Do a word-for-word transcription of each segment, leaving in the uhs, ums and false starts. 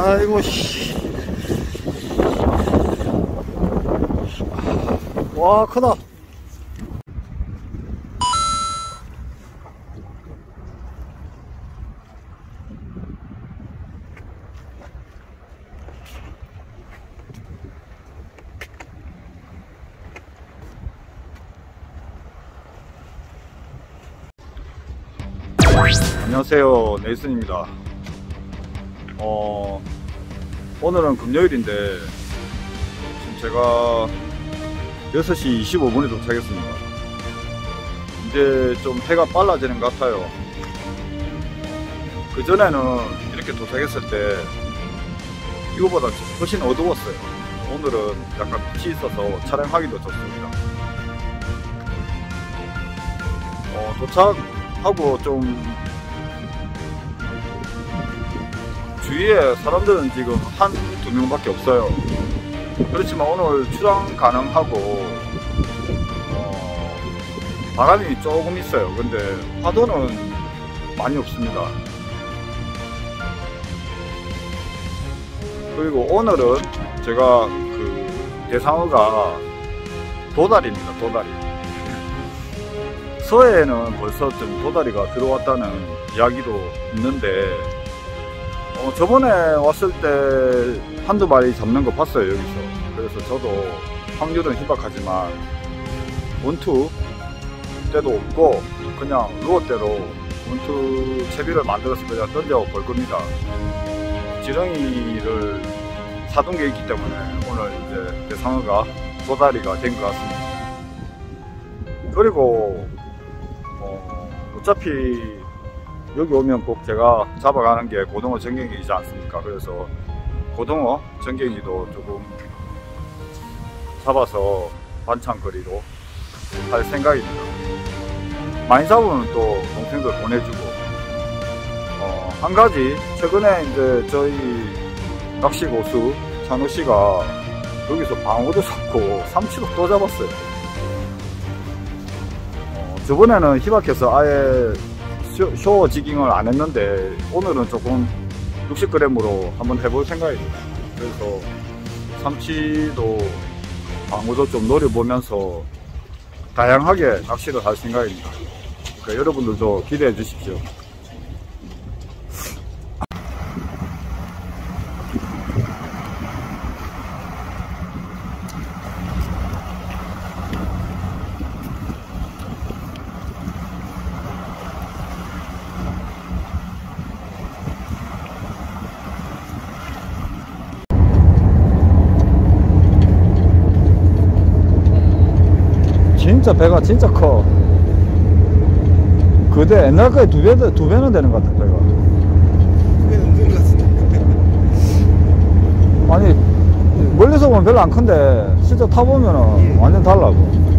아이고 씨. 와 크다. 안녕하세요, 네이슨입니다. 어, 오늘은 금요일인데 지금 제가 여섯 시 이십오 분에 도착했습니다. 이제 좀 해가 빨라지는 것 같아요. 그전에는 이렇게 도착했을 때 이거보다 훨씬 어두웠어요. 오늘은 약간 빛이 있어서 촬영하기도 좋습니다. 어, 도착하고 좀 주위에 사람들은 지금 한 두 명밖에 없어요. 그렇지만 오늘 출항 가능하고 어, 바람이 조금 있어요. 근데 파도는 많이 없습니다. 그리고 오늘은 제가 그 대상어가 도다리입니다. 도다리. 서해에는 벌써 좀 도다리가 들어왔다는 이야기도 있는데 어, 저번에 왔을 때 한두 마리 잡는 거 봤어요, 여기서. 그래서 저도 확률은 희박하지만 원투 때도 없고 그냥 루어대로 원투 채비를 만들어서 그냥 던져 볼 겁니다. 지렁이를 사둔 게 있기 때문에 오늘 이제 대상어가 도다리가 된 것 같습니다. 그리고 어, 어차피 여기 오면 꼭 제가 잡아가는 게 고등어 전갱이이지 않습니까? 그래서 고등어 전갱이도 조금 잡아서 반찬거리로 할 생각입니다. 많이 잡으면 또 동생들 보내주고 어, 한 가지 최근에 이제 저희 낚시 고수 찬우씨가 여기서 방어도 잡고 삼치도 또 잡았어요. 어, 저번에는 희박해서 아예 쇼 지깅을 안 했는데 오늘은 조금 육십 그램으로 한번 해볼 생각입니다. 그래서 삼치도 방어도 좀 노려보면서 다양하게 낚시를 할 생각입니다. 그러니까 여러분들도 기대해 주십시오. 진짜 배가 진짜 커. 그대 옛날 거에 두 배, 두 배는 되는 것 같아, 배가. 두 배는 되는 것 같은데. 아니, 멀리서 보면 별로 안 큰데, 실제 타보면은 예. 완전 달라고.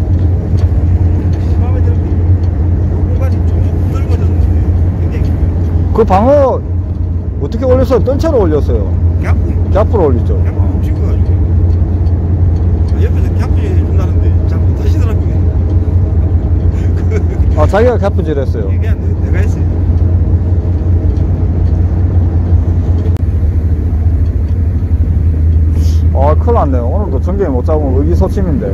마음에 드는 게, 공간이 좀 넓어졌는데, 굉장히. 그 방어, 어떻게 올렸어요? 뜰 채로 올렸어요? 갸프. 갸프로 올렸죠. 갸프 짚어가지고. 옆에서 갸프 해준다는데, 잘 못하시더라고요. 아, 자기가 갸프질 했어요. 이게 안 돼. 내가 했어요. 아, 큰일 났네요. 오늘도 전갱이 못 잡으면 의기소침인데.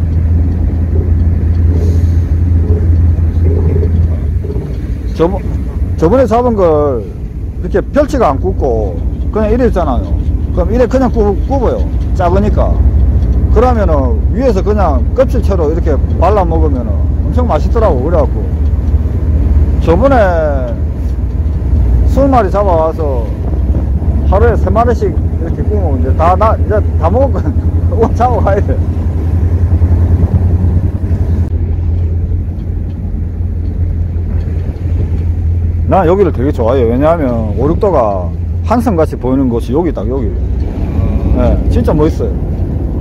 저번, 저번에 잡은 걸 이렇게 펼치가 안 굽고 그냥 이래 있잖아요. 그럼 이래 그냥 굽, 굽어요. 작으니까. 그러면은 위에서 그냥 껍질채로 이렇게 발라 먹으면은 엄청 맛있더라고. 그래갖고 저번에 스무 마리 잡아와서 하루에 세 마리씩 이렇게 구우면 이제 다, 나, 이제 다 먹었거든. 오늘 잡아가야 돼. 난 여기를 되게 좋아해요. 왜냐하면 오륙도가 한성같이 보이는 곳이 여기 딱 여기. 네, 진짜 멋있어요.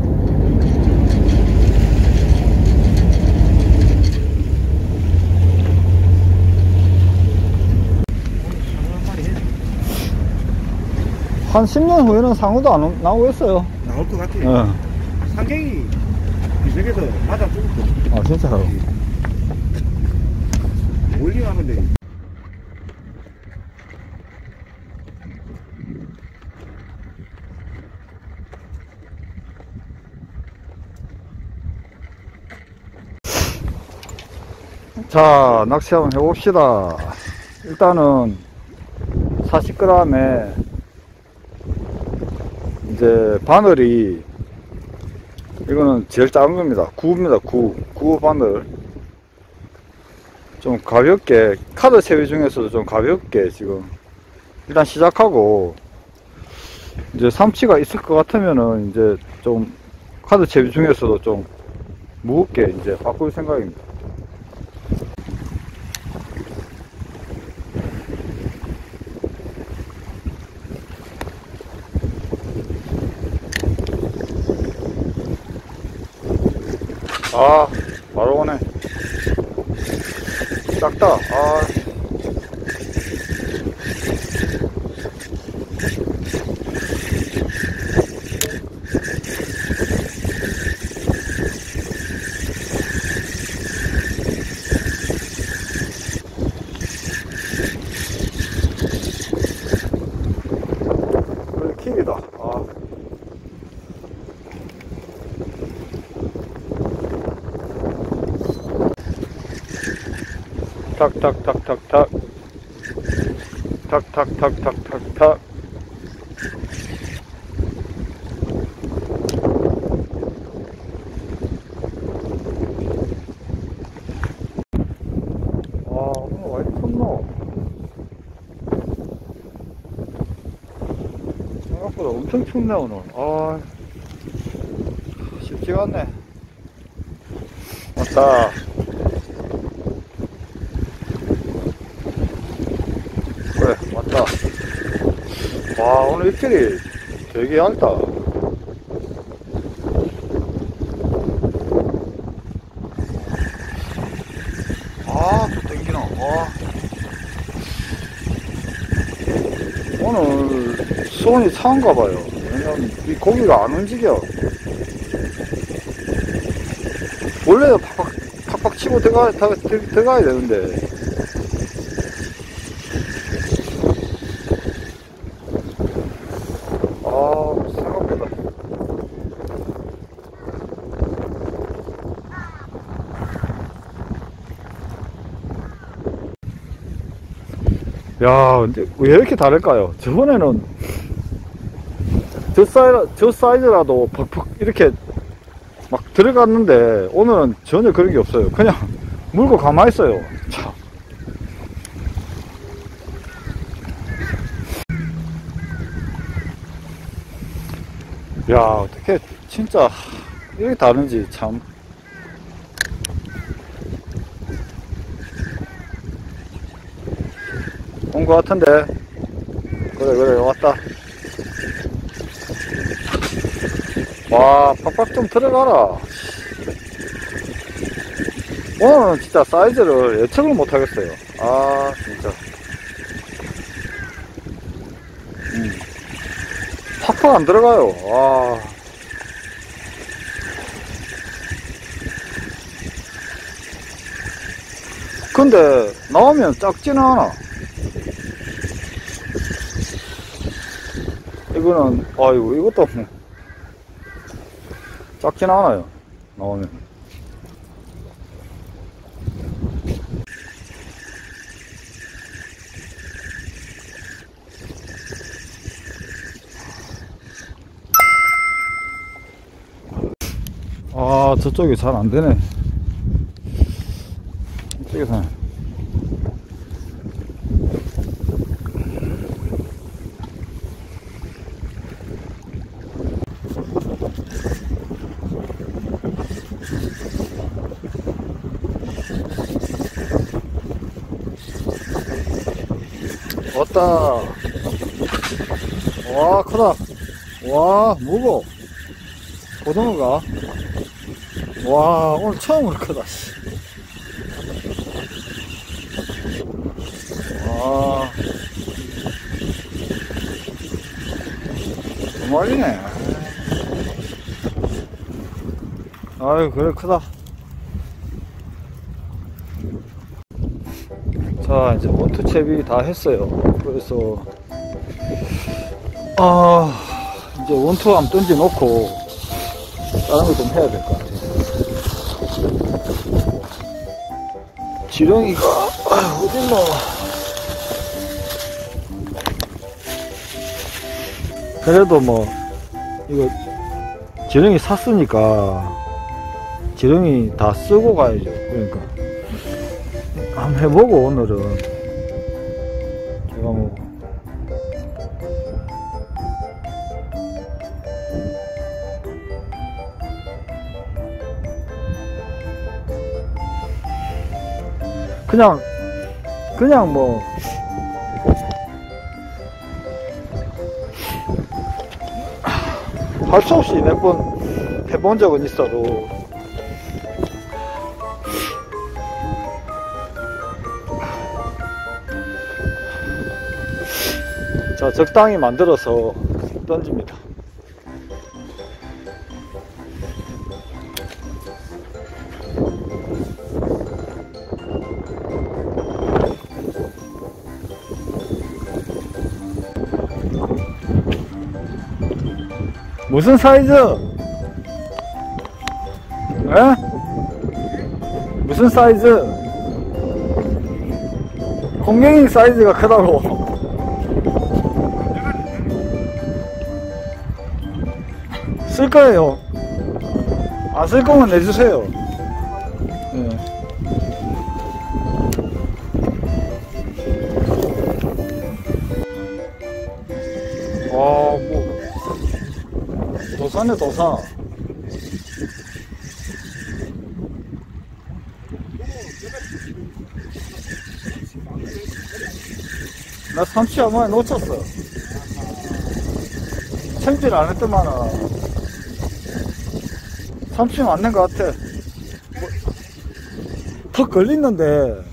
한 십 년 후에는 상어도 안 나오겠어요. 나올 것 같아요. 네. 상갱이 비석에서 맞아 죽었거든. 아, 진짜요? 올링하면 돼. 자, 낚시 한번 해봅시다. 일단은 사십 그램에 이제 바늘이, 이거는 제일 작은 겁니다. 구입니다. 구. 구 바늘. 좀 가볍게, 카드 채비 중에서도 좀 가볍게 지금 일단 시작하고, 이제 삼치가 있을 것 같으면은 이제 좀 카드 채비 중에서도 좀 무겁게 이제 바꿀 생각입니다. 아, 바로 오네. 작다. 아. 킥이다. 아. 탁탁탁탁탁 탁탁탁탁탁탁. 아, 오늘 와 이리 컸노? 생각보다 엄청 춥네 오늘. 아, 쉽지가 않네. 왔다. 그래, 왔다. 와, 오늘 입질이 되게 얇다. 아, 또 땡기나. 와. 오늘 수온이 차은가 봐요. 왜냐면 이 고기가 안 움직여. 원래는 팍팍, 팍팍 치고 들어가, 다, 들, 들어가야 되는데. 아, 생각보다. 야, 근데 왜 이렇게 다를까요? 저번에는 저 사이즈, 저 사이즈라도 퍽퍽 이렇게 막 들어갔는데, 오늘은 전혀 그런 게 없어요. 그냥 물고 가만히 있어요. 참. 야, 어떻게 진짜 이렇게 다른지 참. 온 것 같은데. 그래 그래, 왔다. 와, 팍팍 좀 들어가라. 오늘은 진짜 사이즈를 예측을 못 하겠어요. 아, 진짜. 음. 팍팍 안 들어가요. 와. 근데 나오면 작지는 않아. 이거는, 아이고, 이것도 작지는 않아요. 나오면. 아, 저쪽이 잘 안 되네. 이쪽에서. 왔다. 와, 크다. 와, 무거워. 고등어가. 와, 오늘 처음으로 크다. 와, 두 마리네. 아유, 그래, 크다. 자, 이제 원투 채비 다 했어요. 그래서, 아, 이제 원투 한번 던져 놓고, 다른 거 좀 해야 될 것 같아요. 지렁이가 아, 어딨노. 그래도 뭐 이거 지렁이 샀으니까 지렁이 다 쓰고 가야죠. 그러니까 한번 해보고 오늘은 제가 뭐 그냥 그냥 뭐 할 수 없이 몇 번 해본 적은 있어도 자 적당히 만들어서 던집니다. 무슨 사이즈? 에? 무슨 사이즈? 공갱이 사이즈가 크다고. 쓸 거예요. 안 쓸 거면 내주세요. 네. 와, 뭐. 도사네, 도사. 나 삼치 한 마리 놓쳤어. 챔질 안 했더만은. 삼치 맞는 것 같아. 뭐, 턱 걸리는데.